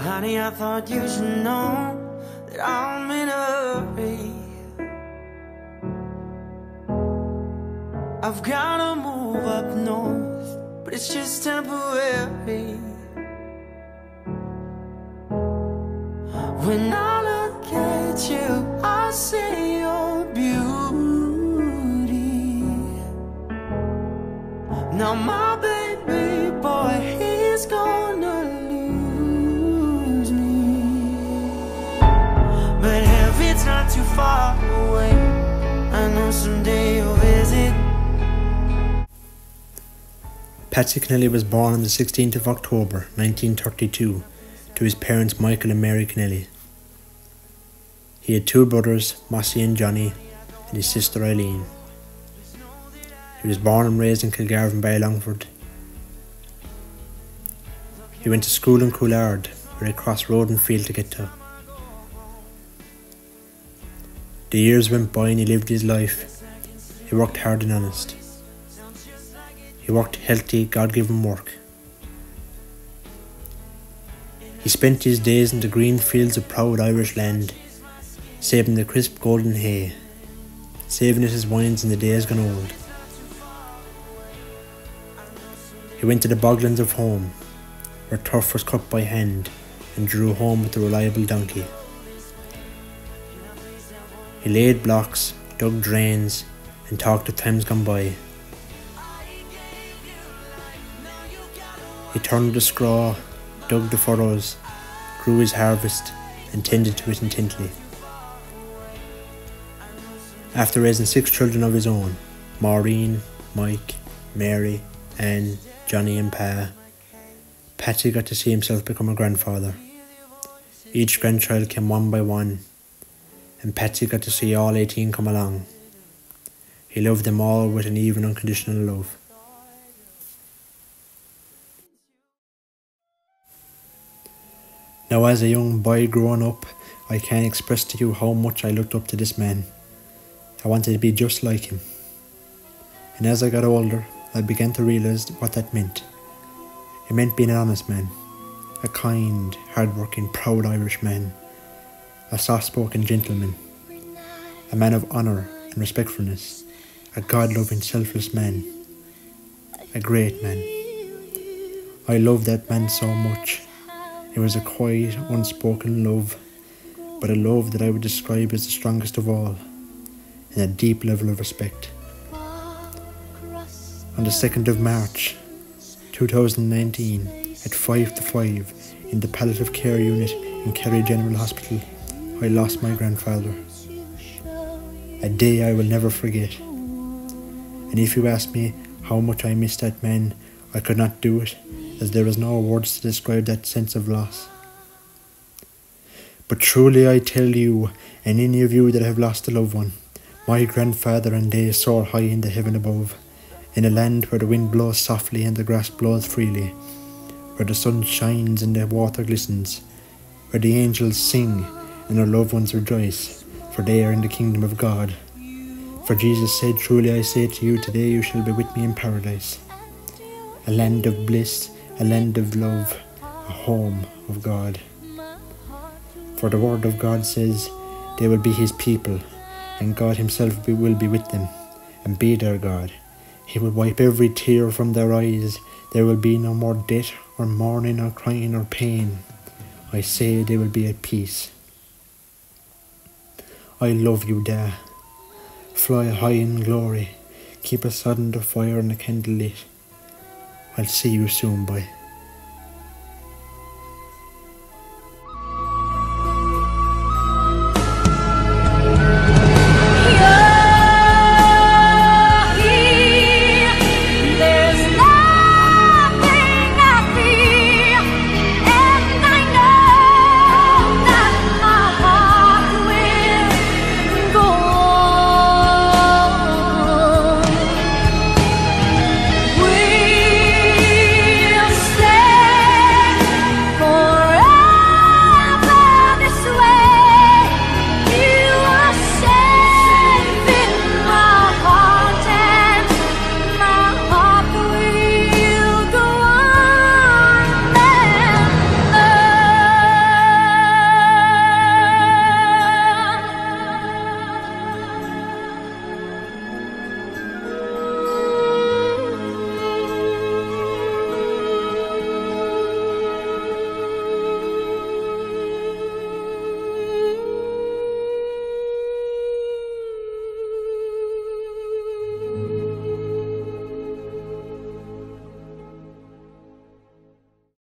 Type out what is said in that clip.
Honey, I thought you should know that I'm in a hurry. I've gotta move up north, but it's just temporary. When I look at you, I see your beauty. Now my baby boy, he's gonna lose me. But heaven's not too far away, I know someday you'll visit. Patsy Kennelly was born on the 16th of October 1932 to his parents Michael and Mary Kennelly. He had two brothers, Mossy and Johnny, and his sister Eileen. He was born and raised in Kilgarvan by Longford. He went to school in Coolard, where he crossed road and field to get to. The years went by and he lived his life. He worked hard and honest. He worked healthy, God-given work. He spent his days in the green fields of proud Irish land, saving the crisp golden hay, saving it as wines in the days gone old. He went to the boglands of home, where turf was cut by hand and drew home with the reliable donkey. He laid blocks, dug drains, and talked of times gone by. He turned the straw, dug the furrows, grew his harvest, and tended to it intently. After raising 6 children of his own, Maureen, Mike, Mary, Anne, Johnny and Pa, Patsy got to see himself become a grandfather. Each grandchild came one by one, and Patsy got to see all 18 come along. He loved them all with an even unconditional love. Now as a young boy growing up, I can't express to you how much I looked up to this man. I wanted to be just like him. And as I got older, I began to realise what that meant. It meant being an honest man, a kind, hard-working, proud Irish man, a soft-spoken gentleman, a man of honour and respectfulness, a God-loving, selfless man, a great man. I loved that man so much. It was a quiet, unspoken love, but a love that I would describe as the strongest of all, and a deep level of respect. On the 2nd of March 2019, at 5 to 5, in the palliative care unit in Kerry General Hospital, I lost my grandfather. A day I will never forget. And if you ask me how much I miss that man, I could not do it, as there is no words to describe that sense of loss. But truly I tell you, and any of you that have lost a loved one, my grandfather and they soar high in the heaven above, in a land where the wind blows softly and the grass blows freely, where the sun shines and the water glistens, where the angels sing and their loved ones rejoice, for they are in the kingdom of God. For Jesus said, truly I say to you, today you shall be with me in paradise. A land of bliss, a land of love, a home of God. For the word of God says, they will be his people, and God himself will be with them, and be their God. He will wipe every tear from their eyes. There will be no more death, or mourning, or crying, or pain. I say they will be at peace. I love you, Da. Fly high in glory. Keep a sodden the fire and the candle lit. I'll see you soon, boy.